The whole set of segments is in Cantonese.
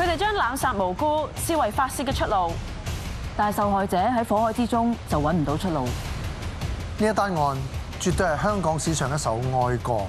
哋將濫殺無辜視為發泄嘅出路，但係受害者喺火海之中就揾唔到出路。 呢一單案絕對係香港史上一首哀歌。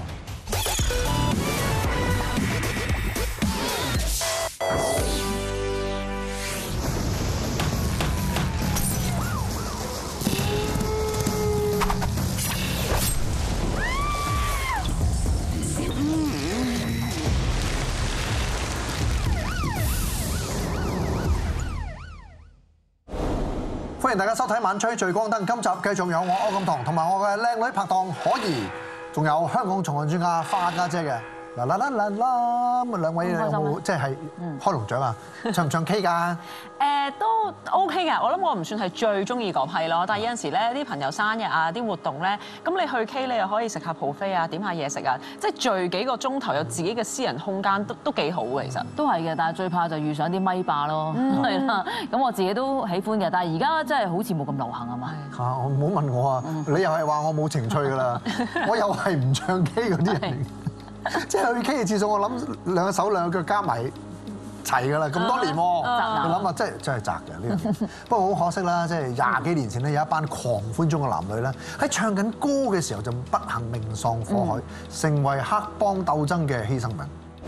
歡迎大家收睇《晚吹聚光燈》，今集繼續有我柯錦棠同埋我嘅靚女拍檔可怡，仲有香港重案專家花家姐嘅。啦啦啦啦啦，咁兩位有冇即係開龍獎啊？唱唔唱 K 㗎？ 都 OK 嘅，我諗我唔算係最中意嗰批咯。但係有陣時咧，啲朋友生日啊，啲活動咧，咁你去 K 你又可以食下 buffet 啊，點下嘢食啊，即係聚幾個鐘頭有自己嘅私人空間，都幾好嘅其實。 都係嘅，但係最怕就遇上啲咪霸咯，係啦。咁我自己都喜歡嘅，但係而家真係好似冇咁流行啊嘛。 嚇！唔好問我啊，你又係話我冇情趣㗎啦，我又係唔唱 K 嗰啲人。即係去 K 嘅次數，我諗兩手兩腳加埋齊㗎啦，咁多年喎，你諗下真係窄嘅呢樣。不過好可惜啦，即係廿幾年前咧有一班狂歡中嘅男女咧，喺唱緊歌嘅時候就不幸命喪火海，成為黑幫鬥爭嘅犧牲品。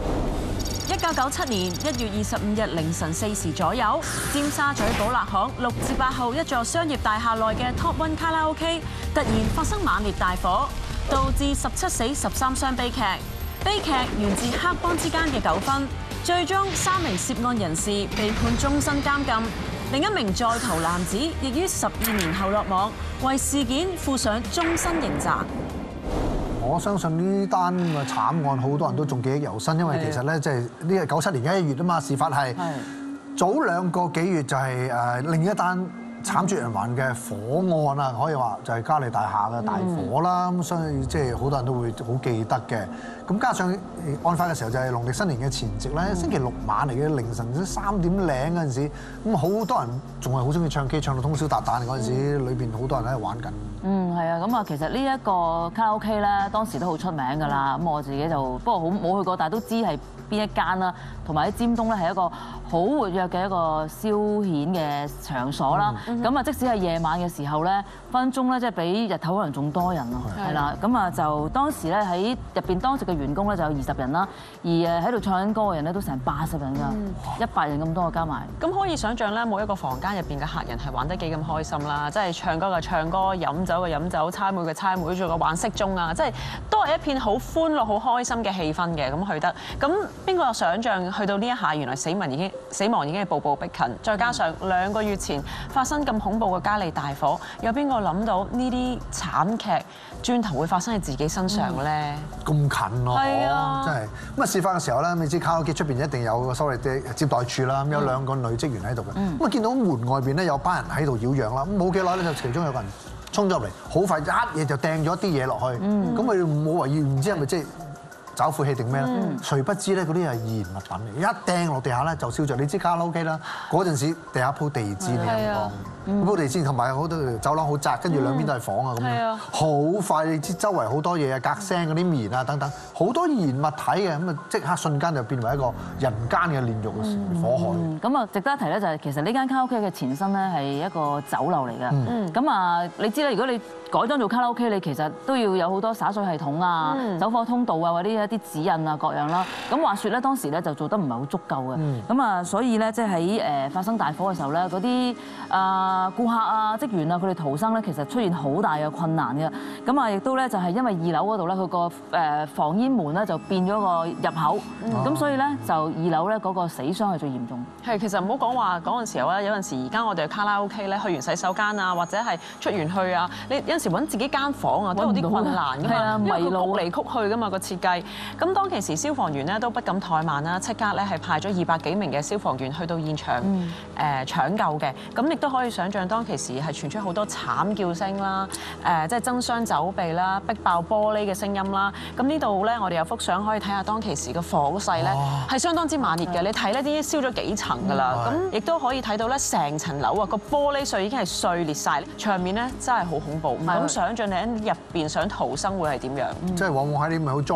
1997年1月25日凌晨4時左右，尖沙咀寶勒巷6至8號一座商業大廈內嘅 Top One 卡拉 OK 突然發生猛烈大火，導致17死13傷悲劇。悲劇源自黑幫之間嘅糾紛，最終3名涉案人士被判終身監禁，另一名在逃男子亦於12年後落網，為事件負上終身刑責。 我相信呢單嘅慘案好多人都仲記憶猶新，因為其實咧即係呢個97年1月啊嘛，事發係早2個幾月就係另一單慘絕人寰嘅火案啊，可以話就係嘉利大廈嘅大火啦，咁所以即係好多人都會好記得嘅。咁加上案發嘅時候就係農曆新年嘅前夕咧，星期6晚嚟嘅凌晨3點零嗰陣時，咁好多人仲係好中意唱 K， 唱到通宵達旦嗰陣時，裏邊好多人喺度玩緊。係啊，咁啊，其實呢一個卡拉 OK 咧，當時都好出名㗎啦。咁我自己就不過好冇去過，但係都知係邊一間啦。同埋喺尖東咧係一個好活躍嘅一個消遣嘅場所啦。咁啊，即使係夜晚嘅時候咧，分鐘咧即係比日頭可能仲多人咯。係啦，咁啊就當時咧喺入邊當值嘅員工咧就有20人啦，而喺度唱緊歌嘅人咧都成80人㗎，100人咁多加埋。咁可以想象咧，每一個房間入邊嘅客人係玩得幾咁開心啦，即係唱歌嘅唱歌，飲酒嘅飲酒，猜妹嘅猜妹，仲有個玩骰盅啊，即係都係一片好歡樂、好開心嘅氣氛嘅。咁去得，咁邊個有想象去到呢一下，原來死亡已經係步步逼近，再加上2個月前發生咁恐怖嘅嘉利大火，有邊個諗到呢啲慘劇轉頭會發生喺自己身上咧？ 咁近咯， 係啊， 真係。咁啊，事發嘅時候咧，你知卡拉 OK 出邊一定有個所謂嘅接待處啦，咁有2個女職員喺度嘅。咁啊，見到門外邊咧有班人喺度擾攘啦，咁冇幾耐咧就其中有個人衝咗入嚟，好快一嘢就掟咗啲嘢落去。咁佢哋冇懷疑，唔知係咪即係找晦氣定咩咧？誰不知咧，嗰啲係易燃物品嚟，一掟落地下咧就燒着。你知卡拉 OK 啦，嗰陣時地下鋪地氈嘅地方，鋪地氈同埋好多走廊好窄，跟住兩邊都係房啊咁樣，好快你知周圍好多嘢啊，隔聲嗰啲棉啊等等，好多易燃物體嘅，咁啊即刻瞬間就變為一個人間嘅煉獄嘅火海。 咁啊，值得一提咧就係其實呢間卡拉 OK 嘅前身咧係一個酒樓嚟嘅。咁啊，你知啦，如果你改裝做卡拉 OK， 你其實都要有好多灑水系統啊、走火通道啊，或者一啲指引啊各樣啦。咁話說咧，當時咧就做得唔係好足夠嘅。咁啊，所以咧即係喺發生大火嘅時候咧，嗰啲顧客啊、職員啊，佢哋逃生咧，其實出現好大嘅困難嘅。咁啊，亦都咧就係因為2樓嗰度咧，佢個防煙門咧就變咗個入口。咁所以咧就2樓咧嗰個死傷係最嚴重。 係，其實唔好講話嗰陣時候咧，有陣時而家我哋卡拉 OK 咧，去完洗手間啊，或者係出完去啊，你有陣時揾自己間房啊，都有啲困難㗎嘛，因為佢曲嚟曲去㗎嘛個設計。咁當其時消防員咧都不敢怠慢啦，即刻咧係派咗200幾名嘅消防員去到現場搶救嘅。咁亦都可以想像當其時係傳出好多慘叫聲啦，即係爭相走避啦、逼爆玻璃嘅聲音啦。咁呢度咧，我哋有幅相可以睇下當其時嘅火勢咧係相當之猛烈嘅。你睇咧啲燒咗幾層㗎啦，咁亦都可以睇到咧成層樓啊個玻璃碎已經係碎裂晒，場面咧真係好恐怖，唔敢想像你喺入邊想逃生會係點樣。 即係往往喺啲咪好災難嘅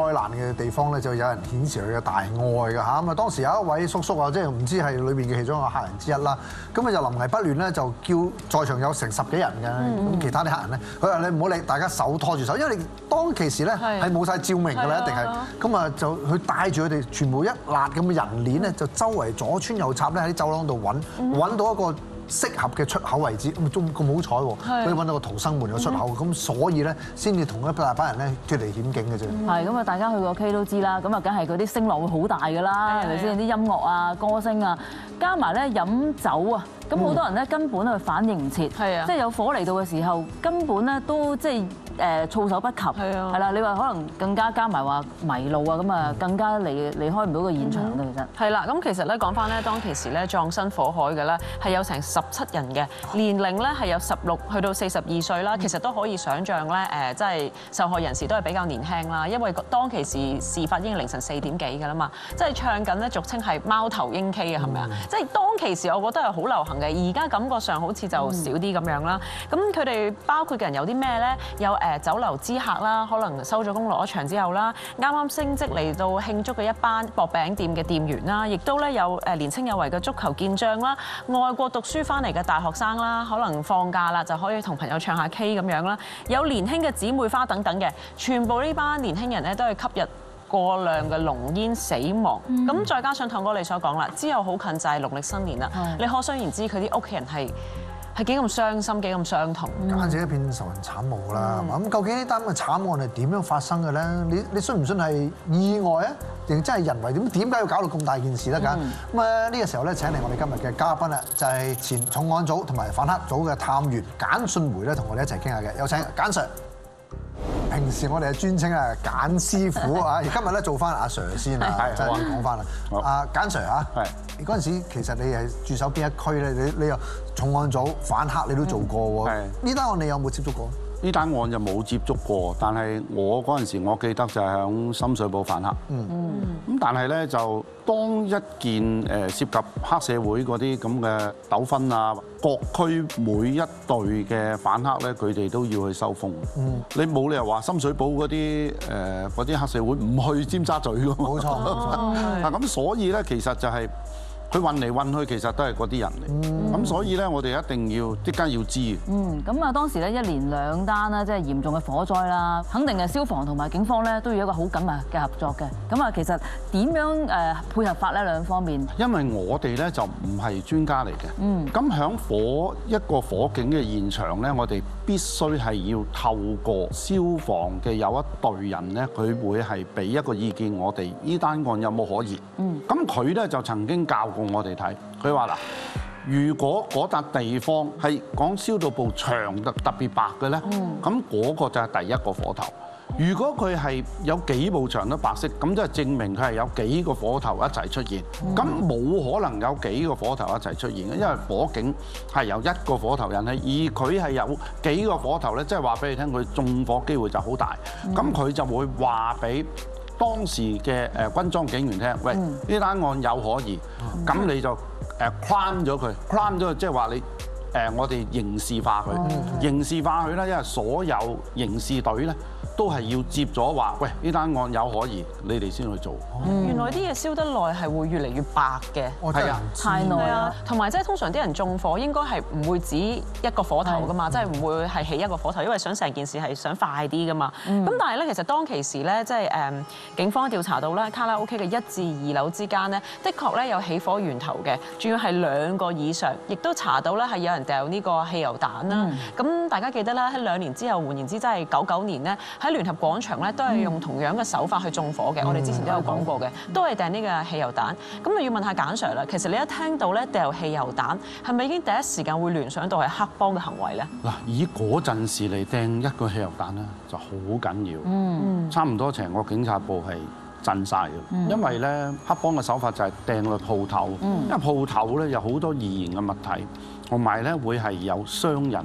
嘅地方咧，就有人顯示佢嘅大愛㗎嚇。咁啊，當時有一位叔叔啊，即係唔知係裏邊嘅其中一個客人之一啦。咁啊就臨危不亂咧，就叫在場有成10幾人嘅，咁其他啲客人咧，佢話你唔好理，大家手拖住手，因為你當其時咧係冇晒照明㗎啦，一定係。咁啊就佢帶住佢哋全部一辣咁嘅人鏈咧，就周圍左穿右插咧喺啲走廊度揾到一個適合嘅出口位置，咁好彩喎，可以揾到個逃生門嘅出口，咁所以咧先至同一大班人咧脫離險境嘅啫。係咁啊，大家去過 K 都知啦，咁啊，梗係嗰啲聲浪會好大㗎啦，係咪先？啲音樂啊、歌聲啊，加埋咧飲酒啊，咁好多人咧根本係反應唔切，即係有火嚟到嘅時候，根本咧都即係措手不及，係啦。你話可能更加加埋話迷路啊，咁啊更加離開唔到個現場嘅其實。 係啦，咁其實咧講翻咧，當其時咧葬身火海嘅咧係有成17人嘅，年齡咧係有16去到42歲啦。其實都可以想像咧即係受害人士都係比較年輕啦，因為當其時事發已經凌晨4點幾㗎啦嘛，即係唱緊咧俗稱係貓頭鷹 K 啊，係咪啊？即係當其時我覺得係好流行嘅，而家感覺上好似就少啲咁樣啦。咁佢哋包括嘅人有啲咩咧？有酒樓知客啦，可能收咗工落咗場之後啦，啱啱升職嚟到慶祝嘅一班薄餅店嘅店員啦，亦都咧有年青有為嘅足球健將啦，外國讀書翻嚟嘅大學生啦，可能放假啦就可以同朋友唱下 K 咁樣啦，有年輕嘅姊妹花等等嘅，全部呢班年輕人咧都係吸入過量嘅濃煙死亡。咁再加上棠哥你所講啦，之後好近就係農曆新年啦，你可想而知佢啲屋企人係幾咁傷心，幾咁傷痛， 簡直一片仇人慘霧啦。咁究竟呢單嘅慘案係點樣發生嘅咧？你信唔信係意外啊？定真係人為？點解要搞到咁大件事咧？咁啊呢個時候咧請嚟我哋今日嘅嘉賓啦，就係前重案組同埋反黑組嘅探員簡舜梅咧，同我哋一齊傾下嘅。有請簡 Sir。平時我哋係專稱啊簡師傅啊，而今日咧做翻阿 Sir 先啊，就係講翻啦。阿簡 Sir 啊，你嗰陣時其實你係駐守邊一區咧？你又重案組反黑你都做過喎。呢單案你有冇接觸過？ 呢單案就冇接觸過，但係我嗰陣時我記得就係響深水埗反黑。咁但係咧就當一件涉及黑社會嗰啲咁嘅糾紛啊，各區每一隊嘅反黑咧，佢哋都要去收風。你冇理由話深水埗嗰啲黑社會唔去尖沙咀㗎嘛？冇錯。嗱咁所以咧，其實就係佢運嚟運去，其實都係嗰啲人嚟。咁所以咧，我哋一定要即刻要知。 咁啊，當時咧1連2單啦，即係嚴重嘅火災啦，肯定係消防同埋警方咧都要一個好緊密嘅合作嘅。咁啊，其實點樣配合法咧兩方面？因為我哋咧就唔係專家嚟嘅。咁響一個火警嘅現場咧，我哋必須係要透過消防嘅有一隊人咧，佢會係俾一個意見我哋呢單案有冇可疑。咁佢咧就曾經教過我哋睇，佢話嗱，如果嗰笪地方係講燒到部牆特別白嘅咧，咁嗰個就係第一個火頭。如果佢係有幾部牆都白色，咁即係證明佢係有幾個火頭一齊出現。咁冇可能有幾個火頭一齊出現嘅，因為火警係由一個火頭引起，而佢係有幾個火頭咧，即係話俾你聽，佢縱火機會就好大。咁佢就會話俾當時嘅軍裝警員聽，喂，呢單案有可疑，咁你就crime咗佢，即係話你我哋刑事化佢，刑事化佢咧，因為所有刑事隊咧都係要接咗話，喂，呢單案有可疑，你哋先去做。 原來啲嘢燒得耐係會越嚟越白嘅， 係啊， 太耐啦。 同埋即係通常啲人縱火應該係唔會指一個火頭噶嘛，即係唔會係起一個火頭，因為想成件事係想快啲噶嘛。咁但係咧，其實當其時咧，即係警方調查到咧，卡拉 OK 嘅1至2樓之間咧，的確咧有起火源頭嘅，仲要係2個以上，亦都查到咧係有人掉呢個汽油彈啦。咁大家記得啦，喺2年之後，換言之，即係99年咧。喺聯合廣場咧，都係用同樣嘅手法去縱火嘅。我哋之前都有講過嘅，都係掟呢個汽油彈。咁就要問下簡 Sir 啦。其實你一聽到咧掉汽油彈，係咪已經第一時間會聯想到係黑幫嘅行為咧？ 嗱，以嗰陣時嚟掟一個汽油彈咧，就好緊要。差唔多成個警察部係震晒嘅。因為咧黑幫嘅手法就係掟落鋪頭，因為鋪頭咧有好多易燃嘅物體，同埋咧會係有傷人。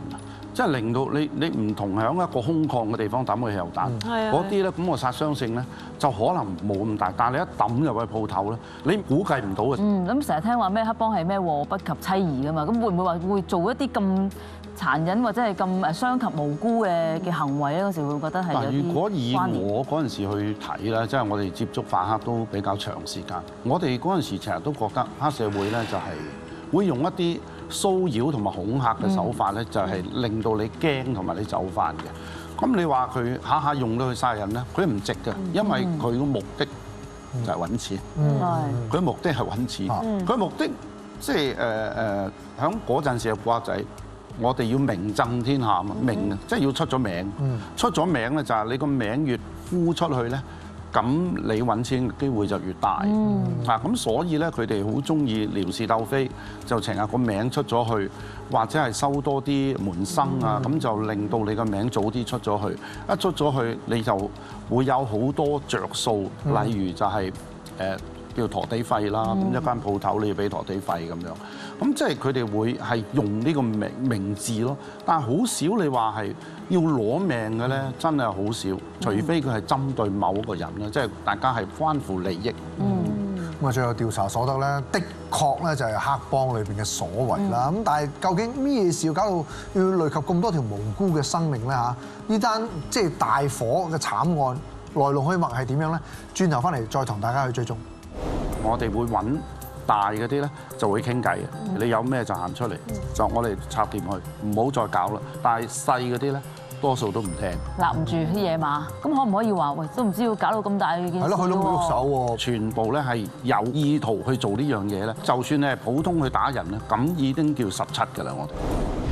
即係令到你唔同喺一個空曠嘅地方抌個汽油彈，嗰啲咧咁個殺傷性咧就可能冇咁大，但係你一抌入去鋪頭咧，你估計唔到嘅。 咁成日聽話咩黑幫係咩禍不及妻兒㗎嘛，咁會唔會話會做一啲咁殘忍或者係咁傷及無辜嘅行為咧？嗰時會覺得係有啲關聯。如果以我嗰陣時去睇咧，即係我哋接觸反黑都比較長時間，我哋嗰陣時成日都覺得黑社會咧就係會用一啲騷擾同埋恐嚇嘅手法咧，就係令到你驚同埋你就範嘅。咁你話佢下下用到去殺人咧，佢唔值嘅，因為佢個目的就係揾錢。佢目的係揾錢，佢目的即係響嗰陣時嘅古惑仔，我哋要名震天下啊嘛，名即係要出咗名。出咗名咧就係你個名越呼出去咧，咁你揾錢嘅機會就越大。咁所以咧佢哋好中意撩事鬥非，就成日個名出咗去，或者係收多啲門生啊，咁就令到你個名早啲出咗去。一出咗去你就會有好多着數，例如就係叫陀地費啦，咁一間鋪頭你要俾陀地費咁樣。咁即係佢哋會係用呢個名字咯，但係好少你話係要攞命嘅咧，真係好少，除非佢係針對某一個人啦，即係大家係關乎利益。 咁啊，最後調查所得咧，的確咧就係黑幫裏邊嘅所為啦。咁但係究竟咩事要搞到要累及咁多條無辜嘅生命咧嚇？呢單即係大火嘅慘案來龍去脈係點樣咧？轉頭翻嚟再同大家去追蹤。 我哋會揾大嗰啲咧就會傾偈嘅，你有咩就行出嚟，就我哋插掂佢，唔好再搞啦。但係細嗰啲咧，多數都唔聽， 立唔住啲野馬。咁可唔可以話喂，都唔知要搞到咁大件事？ 係咯，佢都冇喐手喎。 全部咧係有意圖去做呢樣嘢咧，就算你係普通去打人咧，咁已經叫17㗎啦，我哋。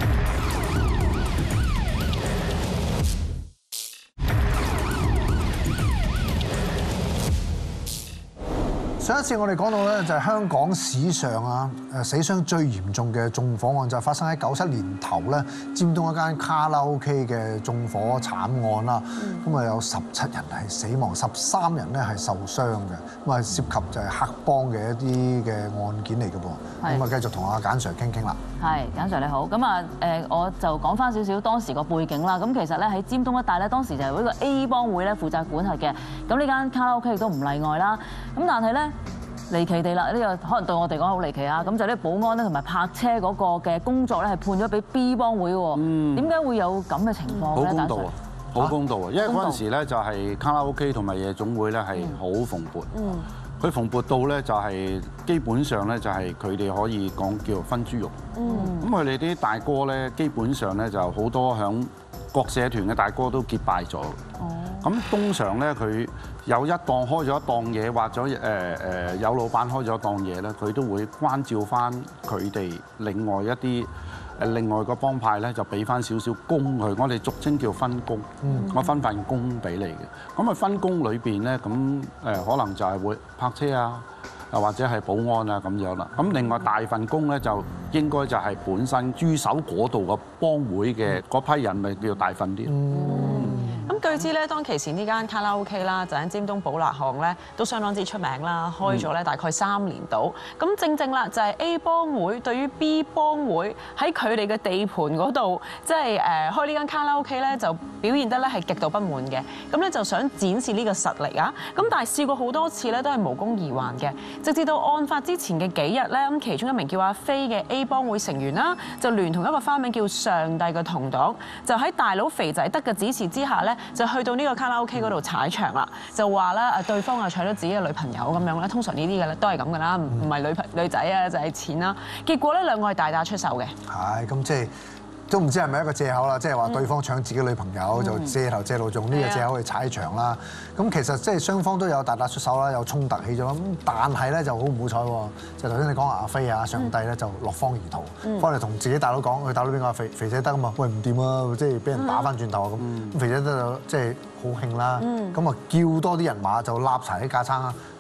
上一次我哋講到咧，就係香港史上啊死傷最嚴重嘅縱火案，就係發生喺97年頭咧，尖東一間卡拉 OK 嘅縱火慘案啦。咁啊有17人係死亡，13人咧係受傷嘅。咁啊涉及就係黑幫嘅一啲嘅案件嚟嘅噃。咁啊繼續同阿簡 Sir 傾傾啦。 係，簡 Sir 你好。咁啊我就講翻少少當時個背景啦。咁其實咧喺尖東一帶咧，當時就係呢個 A 幫會咧負責管轄嘅。咁呢間卡拉 OK 亦都唔例外啦。咁但係咧，離奇地啦，呢個可能對我哋講好離奇啊！咁就呢保安咧同埋泊車嗰個嘅工作咧係判咗俾 B 幫會喎。點解會有咁嘅情況咧？ 好公道啊！好公道啊！因為嗰陣時咧就係卡拉 OK 同埋夜總會咧係好蓬勃。佢蓬勃到咧就係基本上咧就係佢哋可以講叫做分豬肉。咁佢哋啲大哥咧基本上咧就好多響各社團嘅大哥都結拜咗。咁通常咧佢有一檔開咗一檔嘢，或者有老闆開咗一檔嘢咧，佢都會關照翻佢哋另外一啲另外個幫派咧，就俾翻少少工佢。我哋俗稱叫分工，我分份工俾你嘅。咁啊分工裏邊咧，咁可能就係會泊車啊，或者係保安啊咁樣啦。咁另外大份工咧就應該就係本身駐守嗰度個幫會嘅嗰批人，咪叫大份啲。 咁據知咧，當其時呢間卡拉 OK 啦，就喺尖東寶勒巷咧，都相當之出名啦，開咗咧大概3年到。咁正正啦，就係 A 幫會對於 B 幫會喺佢哋嘅地盤嗰度，即係開呢間卡拉 OK 咧，就表現得咧係極度不滿嘅。咁咧就想展示呢個實力啊。咁但係試過好多次咧，都係無功而還嘅。直至到案發之前嘅幾日咧，咁其中一名叫阿飛嘅 A 幫會成員啦，就聯同一個花名叫上帝嘅同黨，就喺大佬肥仔德嘅指示之下咧，就去到呢個卡拉 OK 嗰度踩場啦，就話啦對方啊搶咗自己嘅女朋友咁樣咧，通常呢啲嘅咧都係咁噶啦，唔係女仔啊就係錢啦。結果咧兩個係大打出手嘅。係咁即係都唔知係咪一個藉口啦，即係話對方搶自己女朋友就借頭借路用呢個藉口去踩場啦。咁其實即係雙方都有大打出手啦，有衝突起咗啦。咁但係咧就好唔好彩喎，就頭先你講阿飛啊上帝咧就落荒而逃，翻嚟同自己大佬講，佢大佬邊個肥仔德啊嘛，喂唔掂啊，即係俾人打翻轉頭啊咁。肥仔德就即係好興啦，咁啊叫多啲人馬就立齊啲架撐啦，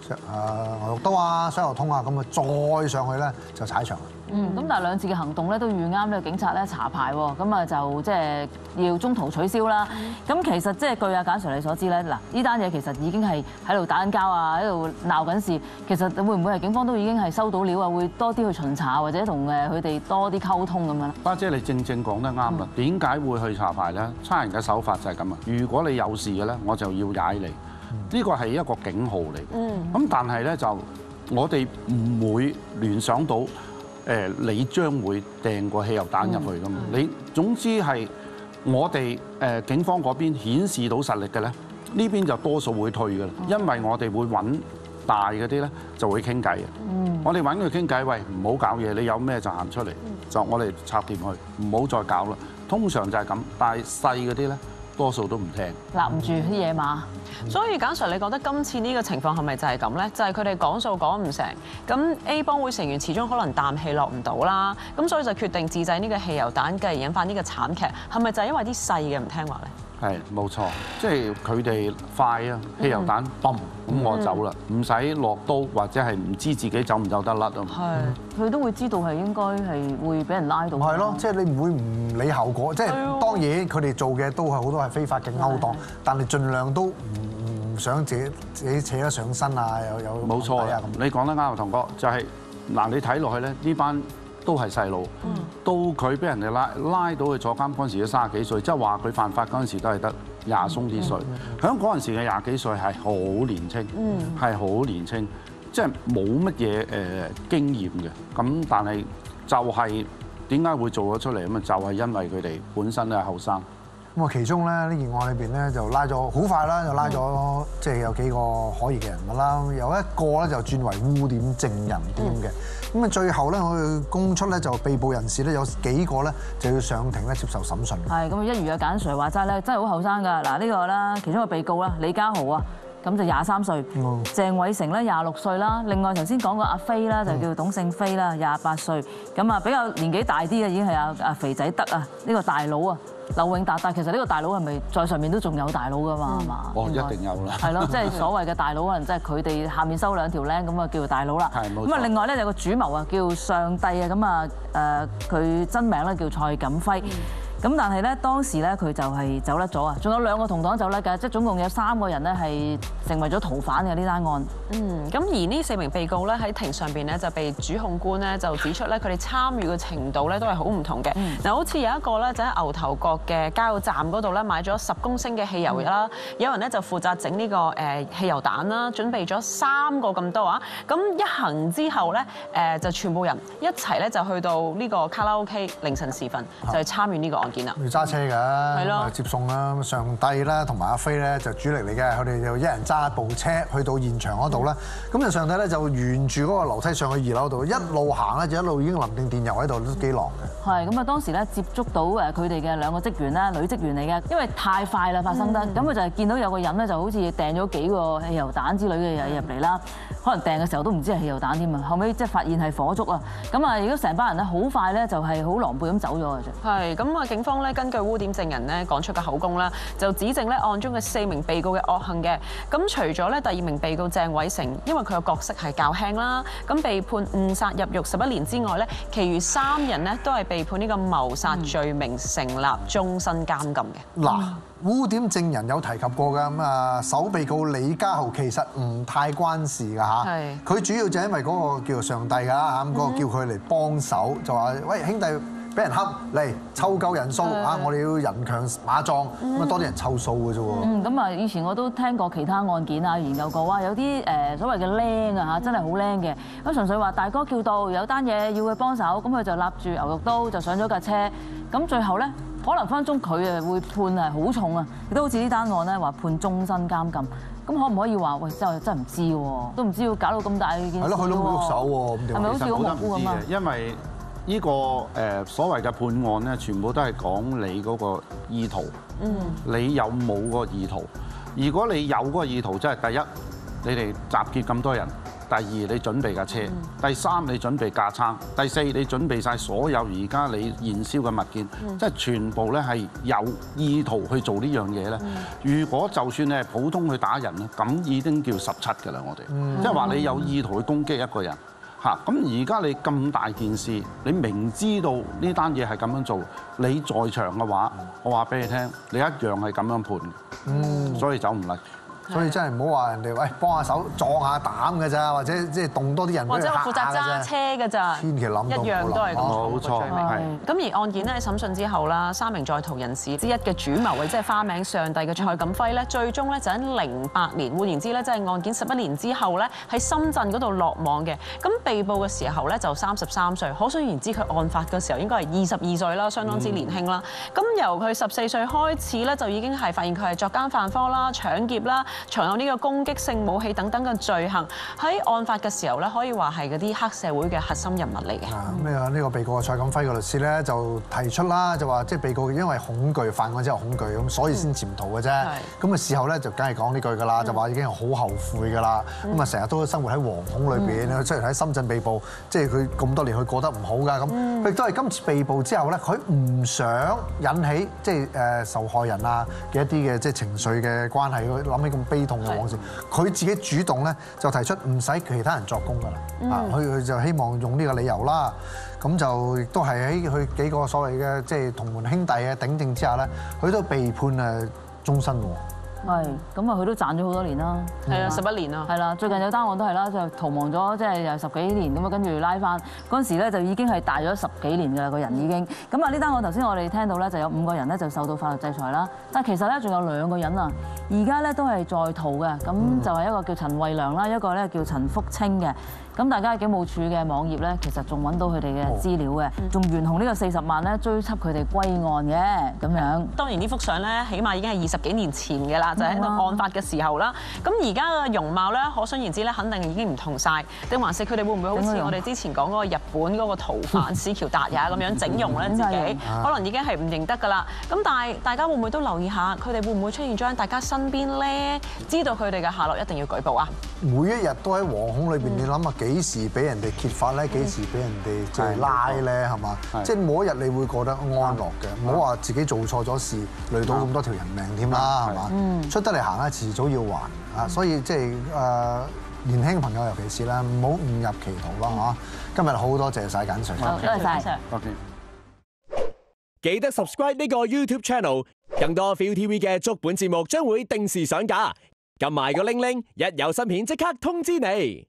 牛肉刀啊、水喉通啊，咁啊再上去咧就踩場啦。 咁但係兩次嘅行動咧都遇啱呢個警察咧查牌喎，咁啊就即係要中途取消啦。咁其實即係據阿簡 Sir 你所知咧，嗱呢單嘢其實已經係喺度打緊交啊，喺度鬧緊事。其實會唔會係警方都已經係收到料啊？會多啲去巡查或者同佢哋多啲溝通咁樣咧？ 花姐你正講得啱啦。點解會去查牌咧？差人嘅手法就係咁啊！如果你有事嘅咧，我就要踩你。呢個係一個警號嚟。咁但係咧就我哋唔會聯想到。你將會掟個汽油彈入去㗎嘛？你總之係我哋警方嗰邊顯示到實力嘅咧，呢邊就多數會退㗎啦，因為我哋會揾大嗰啲咧就會傾偈嘅。我哋揾佢傾偈，喂唔好搞嘢，你有咩就行出嚟，就我哋拆掂佢，唔好再搞啦。通常就係咁，但係細嗰啲咧多數都唔聽， 立唔住啲野馬。 所以簡 Sir，你覺得今次呢個情況係咪就係咁咧？就係佢哋講數講唔成，咁 A 幫會成員始終可能啖氣落唔到啦，咁所以就決定自製呢個汽油彈，繼而引發呢個慘劇。係咪就係因為啲細嘅唔聽話咧？ 係冇錯，即係佢哋快啊！汽油彈嘣咁我走啦，唔使落刀或者係唔知自己走唔走得甩啊！ 係，佢都會知道係應該係會俾人拉到。 係咯，即係你唔會唔理後果，即係當然佢哋做嘅都係好多係非法嘅勾當，但係盡量都唔想自己扯得上身啊！有冇錯啊！你講得啱啊，同哥就係嗱，你睇落去咧呢班。都係細路，到佢俾人哋拉到去坐監嗰陣時都30幾歲，即係話佢犯法嗰陣時都係得20鬆啲歲。喺嗰陣時嘅20幾歲係好年青，係好年青，即係冇乜嘢經驗嘅。咁但係就係點解會做咗出嚟咁啊？就係因為佢哋本身都係後生。 咁啊，其中咧呢件案裏邊咧就拉咗好快啦，就拉咗即係有幾個可疑嘅人物啦，有一個咧就轉為污點證人添嘅。咁啊，最後咧我供出咧就被捕人士咧有幾個咧就要上庭咧接受審訊。係咁啊，一如阿簡 Sir 話齋咧，真係好後生㗎。嗱呢個啦，其中一個被告啦，李家豪啊，咁就23歲，鄭偉成咧26歲啦。另外頭先講過阿飛啦，就叫董勝飛啦，28歲。咁啊比較年紀大啲嘅已經係阿肥仔德啊，呢個大佬啊。劉永達，但其實呢個大佬係咪在上面都仲有大佬㗎嘛？係嘛？ 哦，一定有啦。 係咯，即係所謂嘅大佬，可能即係佢哋下面收2條僆咁啊，叫做大佬啦。 係冇錯。 咁啊，另外咧有個主謀啊，叫上帝啊，咁啊佢真名咧叫蔡錦輝。咁但係咧當時咧佢就係走甩咗啊，仲有2個同黨走甩㗎，即係總共有3個人咧係成為咗逃犯嘅呢單案。 咁而呢4名被告咧喺庭上邊咧就被主控官咧就指出咧佢哋參與嘅程度咧都係好唔同嘅。嗱，好似有一個咧就喺牛頭角嘅加油站嗰度咧買咗10公升嘅汽油啦，有人咧就負責整呢個汽油彈啦，準備咗3個咁多啊。咁一行之後咧就全部人一齊咧就去到呢個卡拉 OK 凌晨時分就去參與呢個案件啦。 要揸車㗎，接送啦。上帝啦同埋阿飛咧就主力嚟嘅，佢哋就一人揸部車去到現場嗰度啦。咁就上帝咧就沿住嗰個樓梯上去2樓度，一路行咧就一路已經淋定電油喺度，都幾狼嘅。係咁啊！當時咧接觸到佢哋嘅2個職員啦，女職員嚟嘅，因為太快啦發生得，咁佢就係見到有個人咧就好似掟咗幾個汽油彈之類嘅嘢入嚟啦，可能掟嘅時候都唔知係汽油彈添啊，後尾即係發現係火燭啊，咁啊如果成班人咧好快咧就係好狼狽咁走咗嘅啫。係咁啊，警方咧根據污點證人咧講出嘅口供啦，就指證咧案中嘅4名被告嘅惡行嘅。咁除咗咧第2名被告鄭偉成，因為佢嘅角色係較輕啦，咁被判誤殺入獄11年之外咧，其餘3人咧都係被判呢個謀殺罪名成立，終身監禁嘅。嗱，污點證人有提及過㗎，咁啊首被告李家豪其實唔太關事㗎嚇，佢主要就因為嗰個叫做上帝㗎啦嚇，咁嗰個叫佢嚟幫手，就話喂兄弟俾人恰嚟湊夠人數嚇，我哋要人強馬壯，咁啊多啲人湊數嘅啫喎。咁啊以前我都聽過其他案件啊，研究過哇，有啲所謂嘅僆啊嚇，真係好僆嘅，咁純粹話大哥叫到有單嘢要佢幫手，咁佢就立住牛肉刀就上咗架車，咁最後咧可能分鐘佢啊會判係好重啊，亦都好似呢單案咧話判終身監禁，咁可唔可以話喂真係唔知喎，都唔知要搞到咁大件事喎。係咯，佢都冇喐手喎，係咪好似好模糊咁啊？因為呢個所謂嘅判案咧，全部都係講你嗰個意圖，你有冇嗰個意圖？如果你有嗰個意圖，即係第一，你哋集結咁多人， 第二你準備架車，第三你準備架撐，第四你準備晒所有而家你燃燒嘅物件，即係全部咧係有意圖去做呢樣嘢咧。如果就算你係普通去打人咧，咁已經叫17㗎啦，我哋即係話你有意圖去攻擊一個人。嚇！咁而家你咁大件事，你明知道呢單嘢係咁樣做，你在場嘅話，我話俾你聽，你一樣係咁樣判，所以走唔甩。 所以真係唔好話人哋喂幫下手撞下膽嘅咋，或者即係動多啲人或者我負責揸車嘅咋， 千祈諗到一樣都係咁。 冇錯，係。 咁而案件咧喺審訊之後啦，3名在逃人士之一嘅主謀，即係花名上帝嘅蔡錦輝咧，最終咧就喺08年，換言之咧，即係案件11年之後咧，喺深圳嗰度落網嘅。咁被捕嘅時候咧就33歲，可想而知佢案發嘅時候應該係22歲啦，相當之年輕啦。咁由佢14歲開始咧，就已經係發現佢係作奸犯科啦、搶劫啦。藏有呢個攻擊性武器等等嘅罪行，喺案發嘅時候咧，可以話係嗰啲黑社會嘅核心人物嚟嘅。呢個被告蔡錦輝嘅律師咧就提出啦，就話即係被告因為恐懼犯案之後恐懼咁，所以先潛逃嘅啫。咁啊事後咧就梗係講呢句㗎啦，就話已經係好後悔㗎啦。咁啊成日都生活喺惶恐裏邊，雖然喺深圳被捕，即係佢咁多年佢過得唔好㗎。咁佢亦都係今次被捕之後咧，佢唔想引起即係受害人啊嘅一啲嘅即係情緒嘅關係，佢諗起咁悲痛嘅往事，佢自己主動咧就提出唔使其他人作供㗎啦，佢就希望用呢個理由啦，咁就亦都係喺佢幾個所謂嘅即係同門兄弟嘅頂證之下咧，佢都被判終身喎。 係，咁啊佢都賺咗好多年啦。 係啊，11年啊。係啦，最近有單案都係啦，就逃亡咗，即係又10幾年咁啊，跟住拉翻嗰陣時咧就已經係大咗10幾年㗎啦，個人已經。咁啊呢單案頭先我哋聽到咧就有5個人咧就受到法律制裁啦，但係其實咧仲有2個人啊，而家咧都係在逃嘅，咁就係一個叫陳慧良啦，一個咧叫陳福清嘅。咁大家警務處嘅網頁咧，其實仲揾到佢哋嘅資料嘅，仲懸紅呢個40萬咧追緝佢哋歸案嘅咁樣。當然呢幅相咧，起碼已經係20幾年前嘅啦，就喺度案發嘅時候啦。咁而家嘅容貌咧，可想而知咧，肯定已經唔同晒。定還是佢哋會唔會好似我哋之前講嗰個日本嗰個逃犯史橋達也咁樣整容咧自己？可能已經係唔認得㗎啦。咁但係大家會唔會都留意下，佢哋會唔會出現咗喺大家身邊咧？知道佢哋嘅下落一定要舉報啊！每一日都喺惶恐裏邊，你諗下幾時俾人哋揭發咧？幾時俾人哋即係拉咧？係嘛？即係冇一日你會覺得安樂嘅，唔好話自己做錯咗事，累到咁多條人命添啦，係嘛？出得嚟行咧，遲早要還啊！所以即係年輕朋友尤其是啦，唔好誤入歧途啦嚇！今日好多謝晒簡 Sir，多謝晒。OK， 記得 subscribe 呢個 YouTube channel， 更多 ViuTV 嘅足本節目將會定時上架。撳埋個鈴鈴，一有新片即刻通知你。